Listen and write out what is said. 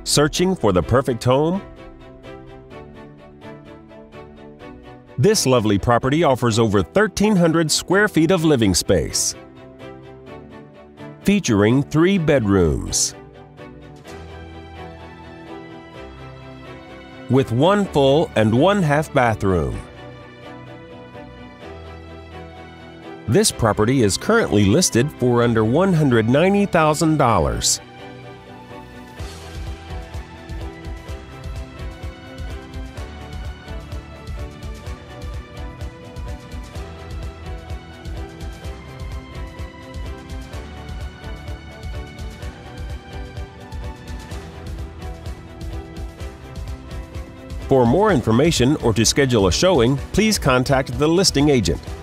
Searching for the perfect home? This lovely property offers over 1,300 square feet of living space, featuring 3 bedrooms, with 1 full and 1 half bathroom. This property is currently listed for under $190,000. For more information or to schedule a showing, please contact the listing agent.